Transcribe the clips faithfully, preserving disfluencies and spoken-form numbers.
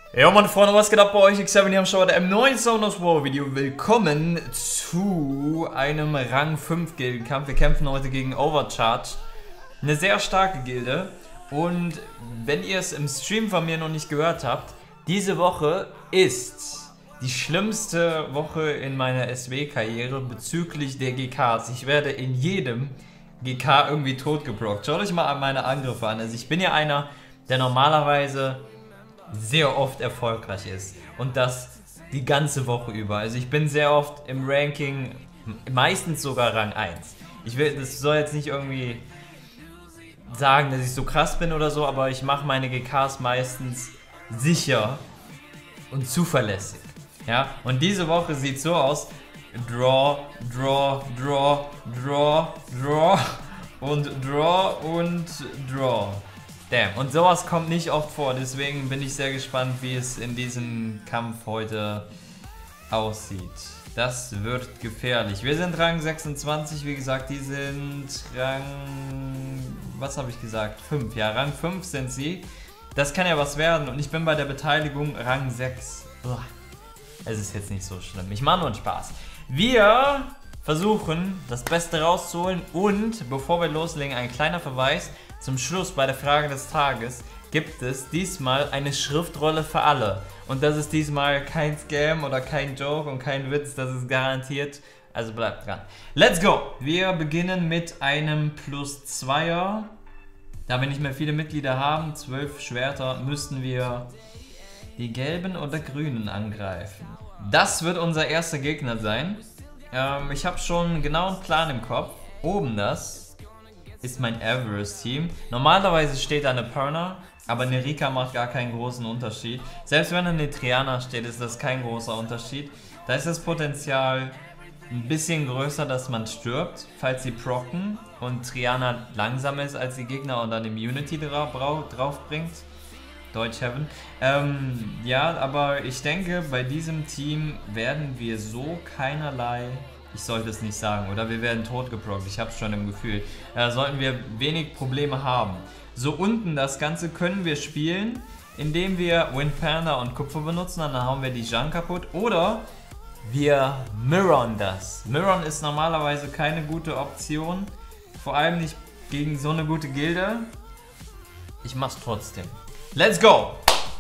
Ja, meine Freunde, was geht ab bei euch? Ich sehe hier am Show der M neun Sonos War Video. Willkommen zu einem Rang fünf Gildenkampf. Wir kämpfen heute gegen Overcharge. Eine sehr starke Gilde. Und wenn ihr es im Stream von mir noch nicht gehört habt, diese Woche ist die schlimmste Woche in meiner S W-Karriere bezüglich der G Ks. Ich werde in jedem G K irgendwie totgeblockt. Schaut euch mal meine Angriffe an. Also ich bin ja einer, der normalerweise sehr oft erfolgreich ist und das die ganze Woche über. Also ich bin sehr oft im Ranking, meistens sogar Rang eins. Ich will, das soll jetzt nicht irgendwie sagen, dass ich so krass bin oder so, aber ich mache meine G Ks meistens sicher und zuverlässig. Ja? Und diese Woche sieht so aus: Draw, Draw, Draw, Draw, Draw und Draw und Draw. Damn. Und sowas kommt nicht oft vor, deswegen bin ich sehr gespannt, wie es in diesem Kampf heute aussieht. Das wird gefährlich. Wir sind Rang sechsundzwanzig, wie gesagt, die sind Rang... was habe ich gesagt? fünf. Ja, Rang fünf sind sie. Das kann ja was werden und ich bin bei der Beteiligung Rang sechs. Uah. Es ist jetzt nicht so schlimm. Ich mache nur einen Spaß. Wir versuchen, das Beste rauszuholen und, bevor wir loslegen, ein kleiner Verweis. Zum Schluss bei der Frage des Tages gibt es diesmal eine Schriftrolle für alle. Und das ist diesmal kein Scam oder kein Joke und kein Witz, das ist garantiert. Also bleibt dran. Let's go! Wir beginnen mit einem Plus Zweier. Da wir nicht mehr viele Mitglieder haben, zwölf Schwerter, müssten wir die gelben oder grünen angreifen. Das wird unser erster Gegner sein. Ähm, ich habe schon einen genauen Plan im Kopf. Oben das ist mein Everest-Team. Normalerweise steht da eine Perna, aber eine Rika macht gar keinen großen Unterschied. Selbst wenn eine Triana steht, ist das kein großer Unterschied. Da ist das Potenzial ein bisschen größer, dass man stirbt, falls sie procken und Triana langsam ist als die Gegner und dann Immunity drauf, drauf bringt. Deutsch Heaven. Ähm, ja, aber ich denke, bei diesem Team werden wir so keinerlei... Ich sollte es nicht sagen, oder wir werden totgeprockt, ich habe es schon im Gefühl. Äh, sollten wir wenig Probleme haben. So unten das Ganze können wir spielen, indem wir Wind Panda und Kupfer benutzen, dann hauen wir die Jeanne kaputt. Oder wir mirrorn das. Mirrorn ist normalerweise keine gute Option, vor allem nicht gegen so eine gute Gilde. Ich mach's trotzdem. Let's go!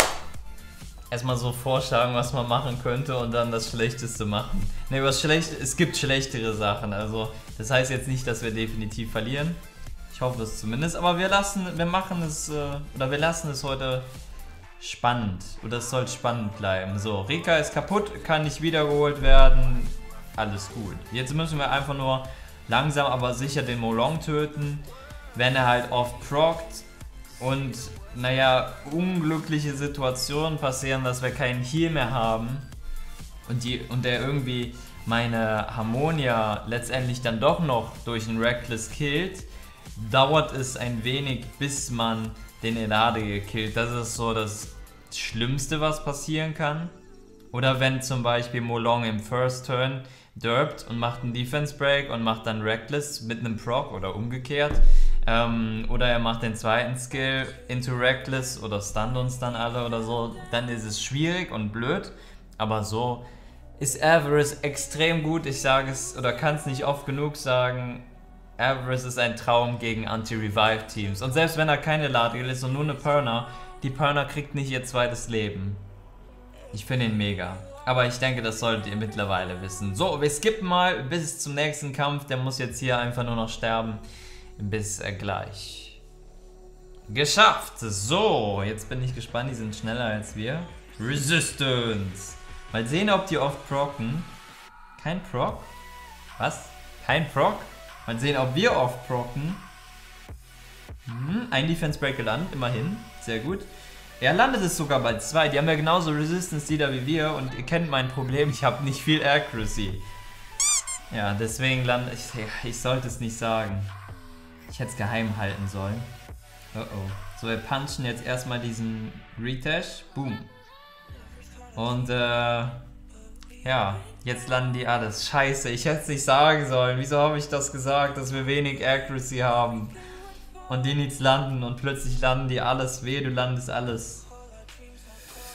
Erstmal so vorschlagen, was man machen könnte und dann das Schlechteste machen. Ne, was schlecht, es gibt schlechtere Sachen, also das heißt jetzt nicht, dass wir definitiv verlieren. Ich hoffe es zumindest, aber wir lassen, wir machen es, äh, oder wir lassen es heute spannend, oder es soll spannend bleiben. So, Rika ist kaputt, kann nicht wiedergeholt werden, alles gut. Jetzt müssen wir einfach nur langsam aber sicher den Molong töten, wenn er halt oft prockt und naja, unglückliche Situationen passieren, dass wir keinen Heal mehr haben und, die, und der irgendwie meine Harmonia letztendlich dann doch noch durch einen Reckless killt, dauert es ein wenig, bis man den Elade gekillt. Das ist so das Schlimmste, was passieren kann. Oder wenn zum Beispiel Molong im First Turn derbt und macht einen Defense Break und macht dann Reckless mit einem Proc oder umgekehrt. Ähm, oder er macht den zweiten Skill into Reckless oder stunt uns dann alle oder so, dann ist es schwierig und blöd, aber so ist Everest extrem gut. Ich sage es oder kann es nicht oft genug sagen, Everest ist ein Traum gegen Anti-Revive-Teams und selbst wenn er keine Ladriel ist und nur eine Perna, die Perna kriegt nicht ihr zweites Leben. Ich finde ihn mega. Aber ich denke, das solltet ihr mittlerweile wissen. So, wir skippen mal bis zum nächsten Kampf, der muss jetzt hier einfach nur noch sterben. Bis äh, gleich. Geschafft! So, jetzt bin ich gespannt, die sind schneller als wir. Resistance! Mal sehen, ob die oft procken. Kein Proc? Was? Kein Proc? Mal sehen, ob wir oft procken. Hm, ein Defense Break gelandet, immerhin. Sehr gut. Er landet es sogar bei zwei. Die haben ja genauso Resistance-Leader wie wir und ihr kennt mein Problem, ich habe nicht viel Accuracy. Ja, deswegen lande ich... Ich sollte es nicht sagen. Ich hätte es geheim halten sollen. Oh oh. So, wir punchen jetzt erstmal diesen Retash. Boom. Und äh, ja, jetzt landen die alles. Scheiße, ich hätte es nicht sagen sollen. Wieso habe ich das gesagt, dass wir wenig Accuracy haben? Und die nichts landen und plötzlich landen die alles. Weh, du landest alles.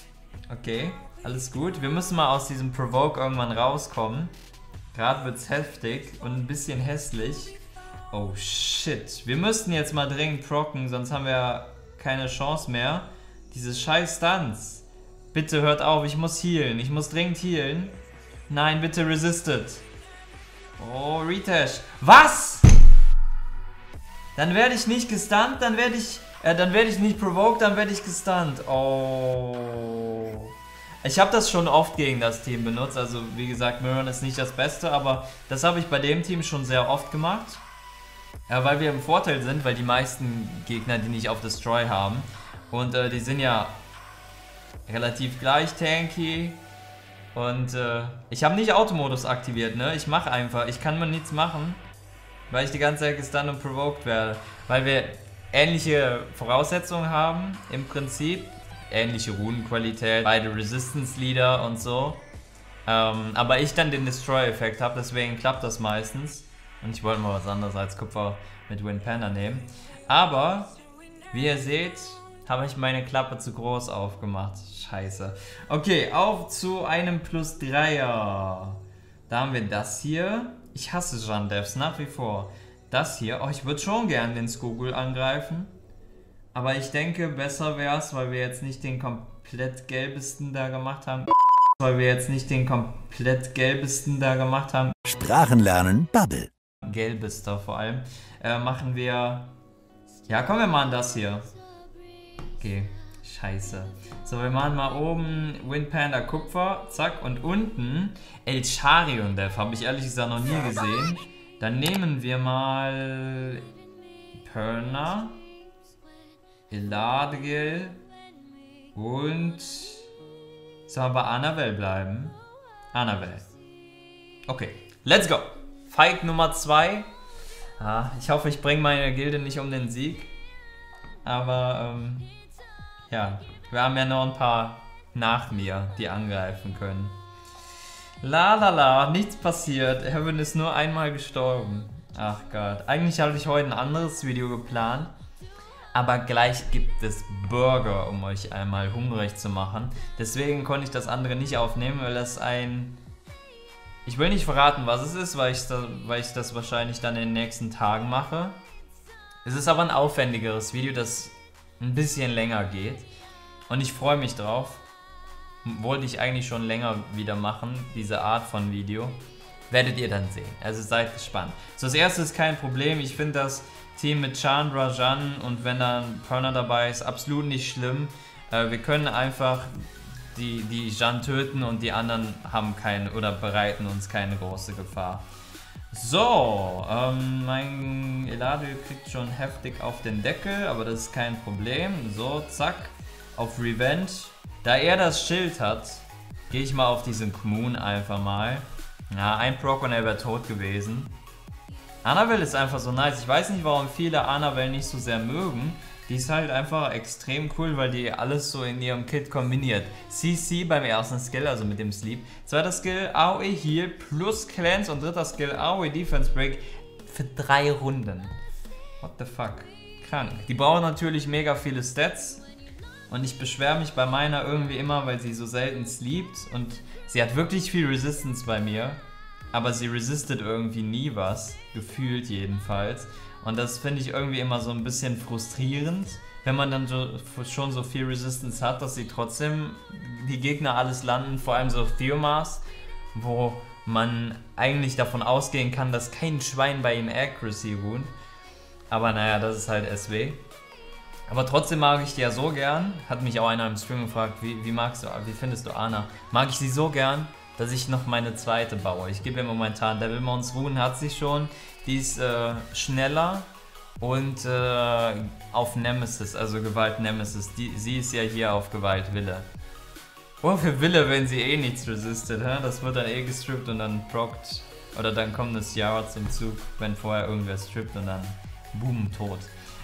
Okay, alles gut. Wir müssen mal aus diesem Provoke irgendwann rauskommen. Gerade wird's heftig und ein bisschen hässlich. Oh shit. Wir müssten jetzt mal dringend procken, sonst haben wir keine Chance mehr. Diese scheiß Stunts. Bitte hört auf, ich muss healen. Ich muss dringend healen. Nein, bitte resisted. Oh, Retash. Was? Dann werde ich nicht gestunt, dann werde ich... Äh, dann werde ich nicht provoked, dann werde ich gestunt. Oh. Ich habe das schon oft gegen das Team benutzt. Also wie gesagt, Mirren ist nicht das Beste, aber das habe ich bei dem Team schon sehr oft gemacht. Ja, weil wir im Vorteil sind, weil die meisten Gegner die nicht auf Destroy haben. Und äh, die sind ja relativ gleich tanky. Und äh, ich habe nicht Automodus aktiviert, ne? Ich mache einfach, ich kann mir nichts machen, weil ich die ganze Zeit gestunt und provoked werde. Weil wir ähnliche Voraussetzungen haben, im Prinzip. Ähnliche Runenqualität, beide Resistance Leader und so. Ähm, aber ich dann den Destroy-Effekt habe, deswegen klappt das meistens. Und ich wollte mal was anderes als Kupfer mit Wind Panda nehmen. Aber, wie ihr seht, habe ich meine Klappe zu groß aufgemacht. Scheiße. Okay, auf zu einem Plus Dreier. Da haben wir das hier. Ich hasse Jandevs nach wie vor. Das hier. Oh, ich würde schon gern den Skogul angreifen. Aber ich denke, besser wäre es, weil wir jetzt nicht den komplett gelbesten da gemacht haben. Weil wir jetzt nicht den komplett gelbesten da gemacht haben. Sprachenlernen Bubble. Gelbester vor allem. Äh, machen wir... Ja, kommen wir mal an das hier. Okay, scheiße. So, wir machen mal oben Wind Panda Kupfer. Zack, und unten Elcharion Dev. Habe ich ehrlich gesagt noch nie gesehen. Dann nehmen wir mal... Perna. Eladgil und soll bei Annabelle bleiben. Annabelle. Okay, let's go. Fight Nummer zwei. Ah, ich hoffe, ich bringe meine Gilde nicht um den Sieg. Aber ähm, ja, wir haben ja noch ein paar nach mir, die angreifen können. La la la, nichts passiert. Heaven ist nur einmal gestorben. Ach Gott. Eigentlich hatte ich heute ein anderes Video geplant. Aber gleich gibt es Burger, um euch einmal hungrig zu machen. Deswegen konnte ich das andere nicht aufnehmen, weil das ein... Ich will nicht verraten, was es ist, weil ich, da, weil ich das wahrscheinlich dann in den nächsten Tagen mache. Es ist aber ein aufwendigeres Video, das ein bisschen länger geht. Und ich freue mich drauf. Wollte ich eigentlich schon länger wieder machen, diese Art von Video. Werdet ihr dann sehen. Also seid gespannt. So, das erste ist kein Problem. Ich finde das Team mit Chandra, Jan und wenn dann Perna dabei ist, absolut nicht schlimm. Äh, wir können einfach die, die Jan töten und die anderen haben keine oder bereiten uns keine große Gefahr. So, ähm, mein Eladil kriegt schon heftig auf den Deckel, aber das ist kein Problem. So, zack, auf Revenge. Da er das Schild hat, gehe ich mal auf diesen Moon einfach mal. Ja, ein Proc und er wäre tot gewesen. Annabelle ist einfach so nice. Ich weiß nicht, warum viele Annabelle nicht so sehr mögen. Die ist halt einfach extrem cool, weil die alles so in ihrem Kit kombiniert. C C beim ersten Skill, also mit dem Sleep. Zweiter Skill A O E Heal plus Cleanse und dritter Skill A O E Defense Break für drei Runden. What the fuck? Krank. Die brauchen natürlich mega viele Stats. Und ich beschwere mich bei meiner irgendwie immer, weil sie so selten sleept. Und sie hat wirklich viel Resistance bei mir. Aber sie resistet irgendwie nie was. Gefühlt jedenfalls. Und das finde ich irgendwie immer so ein bisschen frustrierend, wenn man dann so, schon so viel Resistance hat, dass sie trotzdem die Gegner alles landen, vor allem so auf Theomars, wo man eigentlich davon ausgehen kann, dass kein Schwein bei ihm Accuracy ruht. Aber naja, das ist halt S W. Aber trotzdem mag ich die ja so gern, hat mich auch einer im Stream gefragt, wie, wie magst du, wie findest du Ana? Mag ich sie so gern, dass ich noch meine zweite baue. Ich gebe ihr momentan Devilmons Runen, hat sie schon. Die ist äh, schneller und äh, auf Nemesis, also Gewalt Nemesis. Die, sie ist ja hier auf Gewalt Wille. Oh, für Wille, wenn sie eh nichts resistet, hä? Das wird dann eh gestrippt und dann prockt. Oder dann kommt das Yara zum Zug, wenn vorher irgendwer strippt und dann boom, tot.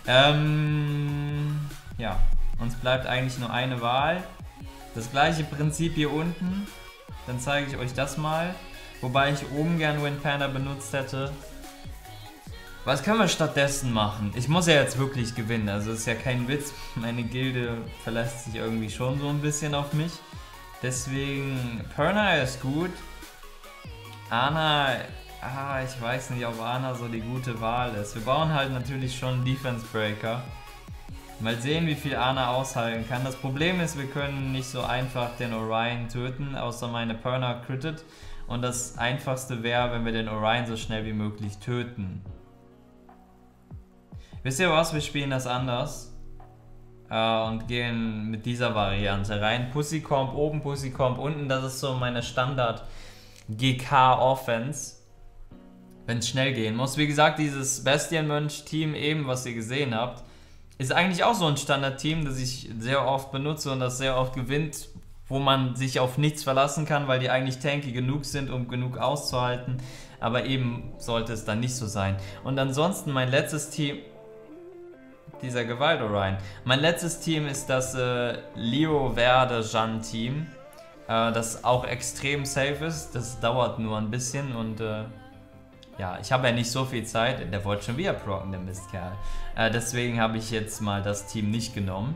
Ähm, ja, uns bleibt eigentlich nur eine Wahl. Das gleiche Prinzip hier unten. Dann zeige ich euch das mal. Wobei ich oben gern Wind Panda benutzt hätte. Was können wir stattdessen machen? Ich muss ja jetzt wirklich gewinnen, also ist ja kein Witz. Meine Gilde verlässt sich irgendwie schon so ein bisschen auf mich. Deswegen, Perna ist gut. Ana, ah, ich weiß nicht, ob Ana so die gute Wahl ist. Wir bauen halt natürlich schon einen Defense Breaker. Mal sehen, wie viel Ana aushalten kann. Das Problem ist, wir können nicht so einfach den Orion töten, außer meine Perna crittet. Und das Einfachste wäre, wenn wir den Orion so schnell wie möglich töten. Wisst ihr was? Wir spielen das anders. Äh, und gehen mit dieser Variante rein. Pussycomb oben, Pussycomb unten. Das ist so meine Standard G K-Offense. Wenn es schnell gehen muss. Wie gesagt, dieses Bastienmönch-Team eben, was ihr gesehen habt, ist eigentlich auch so ein Standard-Team, das ich sehr oft benutze und das sehr oft gewinnt, wo man sich auf nichts verlassen kann, weil die eigentlich tanky genug sind, um genug auszuhalten. Aber eben sollte es dann nicht so sein. Und ansonsten mein letztes Team, dieser Gewalt-Orion. Mein letztes Team ist das äh, Leo Verde Jeanne Team, äh, das auch extrem safe ist. Das dauert nur ein bisschen und äh, ja, ich habe ja nicht so viel Zeit. Der wollte schon wieder procken, der Mistkerl. Äh, deswegen habe ich jetzt mal das Team nicht genommen.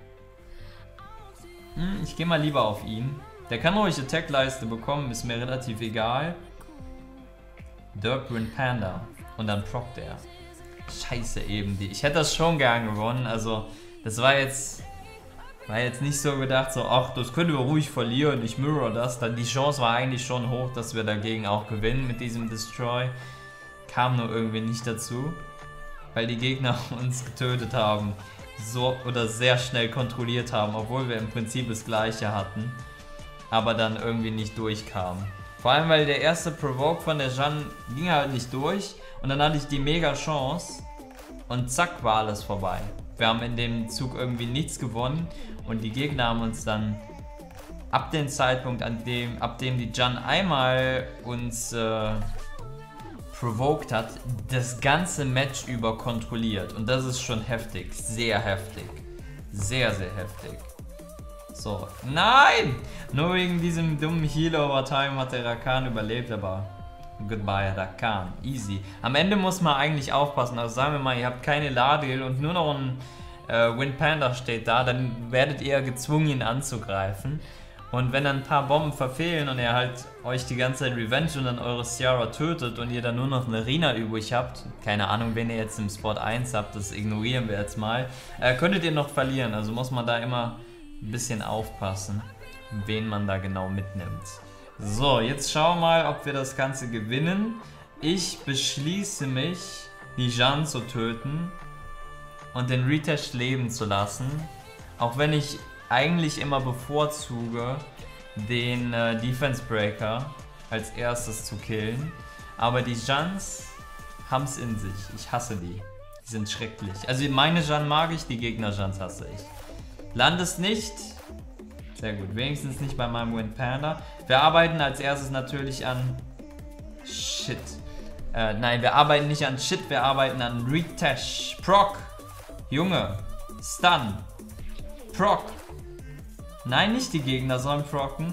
Hm, ich gehe mal lieber auf ihn. Der kann ruhig Attack-Leiste bekommen, ist mir relativ egal. Dirk Wind Panda. Und dann prockt er. Scheiße eben. Die. Ich hätte das schon gern gewonnen. Also, das war jetzt... War jetzt nicht so gedacht, so, ach, das können wir ruhig verlieren, ich mirror das. Dann die Chance war eigentlich schon hoch, dass wir dagegen auch gewinnen mit diesem Destroy. Kam nur irgendwie nicht dazu, weil die Gegner uns getötet haben. So oder sehr schnell kontrolliert haben, obwohl wir im Prinzip das gleiche hatten. Aber dann irgendwie nicht durchkamen. Vor allem, weil der erste Provoke von der Jeanne ging halt nicht durch. Und dann hatte ich die mega Chance. Und zack, war alles vorbei. Wir haben in dem Zug irgendwie nichts gewonnen und die Gegner haben uns dann ab dem Zeitpunkt, an dem, ab dem die Jeanne einmal uns äh, provoked hat, das ganze Match über kontrolliert. Und das ist schon heftig, sehr heftig, sehr, sehr heftig. So, nein! Nur wegen diesem dummen Heal-Overtime hat der Rakan überlebt, aber... Goodbye, Rakan. Easy. Am Ende muss man eigentlich aufpassen. Also sagen wir mal, ihr habt keine Ladil und nur noch ein äh, Wind Panda steht da, dann werdet ihr gezwungen, ihn anzugreifen. Und wenn dann ein paar Bomben verfehlen und er halt euch die ganze Zeit Revenge und dann eure Ciara tötet und ihr dann nur noch eine Rina übrig habt, keine Ahnung, wen ihr jetzt im Spot eins habt, das ignorieren wir jetzt mal, äh, könntet ihr noch verlieren. Also muss man da immer ein bisschen aufpassen, wen man da genau mitnimmt. So, jetzt schauen wir mal, ob wir das Ganze gewinnen. Ich beschließe mich, die Jeanne zu töten und den Retash leben zu lassen. Auch wenn ich eigentlich immer bevorzuge, den äh, Defense Breaker als erstes zu killen. Aber die Jeannes haben es in sich. Ich hasse die. Die sind schrecklich. Also meine Jeanne mag ich, die Gegner Jeannes hasse ich. Landest nicht. Sehr gut, wenigstens nicht bei meinem Wind Panda. Wir arbeiten als erstes natürlich an Shit. Äh, nein, wir arbeiten nicht an Shit, wir arbeiten an Retash. Proc. Junge. Stun. Proc. Nein, nicht die Gegner sollen procken.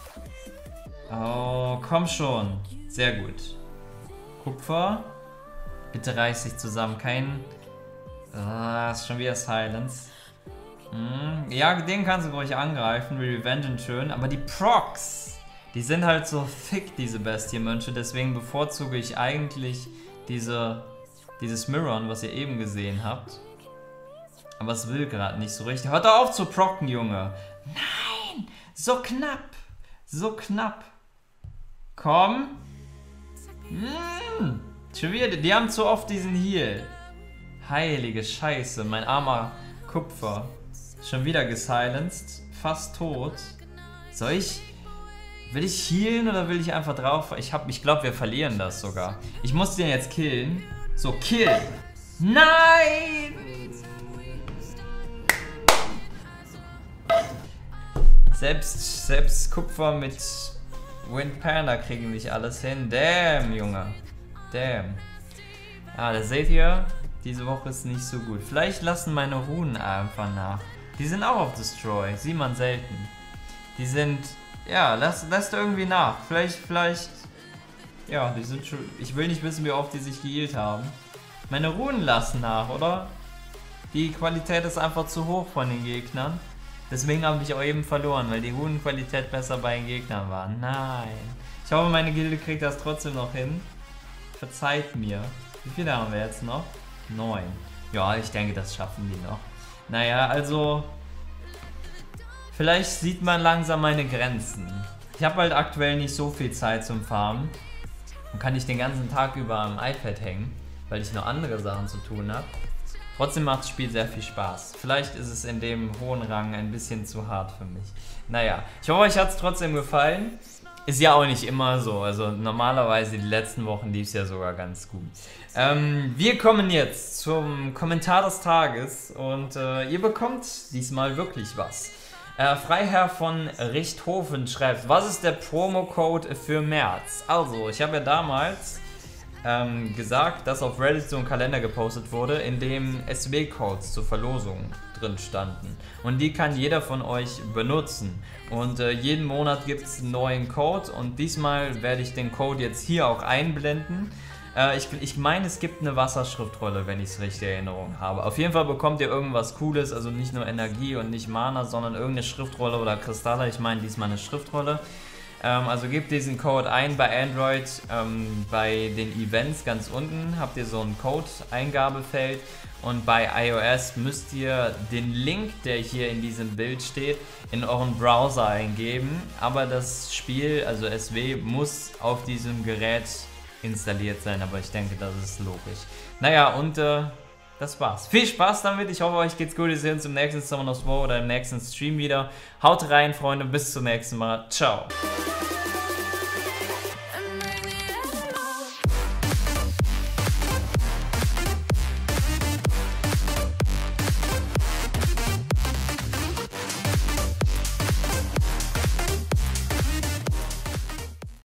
Oh, komm schon. Sehr gut. Kupfer. Bitte reiß dich zusammen. Kein... Ah, ist schon wieder Silence. Ja, den kannst du ruhig angreifen, Revengen schön, aber die Procs, die sind halt so thick, diese Bestienmönche, deswegen bevorzuge ich eigentlich diese, dieses Mirrorn, was ihr eben gesehen habt. Aber es will gerade nicht so richtig. Hört doch auf zu procken, Junge! Nein! So knapp! So knapp! Komm! Mmh. Schon wieder, die haben zu oft diesen Heal. Heilige Scheiße, mein armer Kupfer. Schon wieder gesilenced. Fast tot. Soll ich... Will ich healen oder will ich einfach drauf... Ich hab, ich glaube, wir verlieren das sogar. Ich muss den jetzt killen. So, kill! Nein! Selbst, selbst Kupfer mit Wind Panda kriegen nicht alles hin. Damn, Junge. Damn. Ah, da seht ihr, diese Woche ist nicht so gut. Vielleicht lassen meine Runen einfach nach. Die sind auch auf Destroy, sieht man selten. Die sind, ja, lasst, lasst irgendwie nach. Vielleicht, vielleicht, ja, die sind schon, ich will nicht wissen, wie oft die sich geheilt haben. Meine Runen lassen nach, oder? Die Qualität ist einfach zu hoch von den Gegnern. Deswegen habe ich auch eben verloren, weil die Runenqualität besser bei den Gegnern war. Nein. Ich hoffe, meine Gilde kriegt das trotzdem noch hin. Verzeiht mir. Wie viele haben wir jetzt noch? Neun. Ja, ich denke, das schaffen die noch. Naja, also... Vielleicht sieht man langsam meine Grenzen. Ich habe halt aktuell nicht so viel Zeit zum Farmen. Und kann nicht den ganzen Tag über am iPad hängen, weil ich noch andere Sachen zu tun habe. Trotzdem macht das Spiel sehr viel Spaß. Vielleicht ist es in dem hohen Rang ein bisschen zu hart für mich. Naja, ich hoffe, euch hat es trotzdem gefallen. Ist ja auch nicht immer so. Also normalerweise die letzten Wochen lief es ja sogar ganz gut. Ähm, wir kommen jetzt zum Kommentar des Tages und äh, ihr bekommt diesmal wirklich was. Äh, Freiherr von Richthofen schreibt, was ist der Promo-Code für März? Also, ich habe ja damals ähm, gesagt, dass auf Reddit so ein Kalender gepostet wurde, in dem S W-Codes zur Verlosung drin standen. Und die kann jeder von euch benutzen. Und äh, jeden Monat gibt es einen neuen Code und diesmal werde ich den Code jetzt hier auch einblenden. Äh, ich, ich meine, es gibt eine Wasserschriftrolle, wenn ich es richtig in Erinnerung habe. Auf jeden Fall bekommt ihr irgendwas Cooles, also nicht nur Energie und nicht Mana, sondern irgendeine Schriftrolle oder Kristalle. Ich meine diesmal eine Schriftrolle. Ähm, also gebt diesen Code ein bei Android, ähm, bei den Events ganz unten habt ihr so ein Code-Eingabefeld und bei iOS müsst ihr den Link, der hier in diesem Bild steht, in euren Browser eingeben. Aber das Spiel, also S W, muss auf diesem Gerät installiert sein, aber ich denke, das ist logisch. Naja, und äh, das war's. Viel Spaß damit, ich hoffe, euch geht's gut. Wir sehen uns im nächsten Summoners War oder im nächsten Stream wieder. Haut rein, Freunde, bis zum nächsten Mal. Ciao.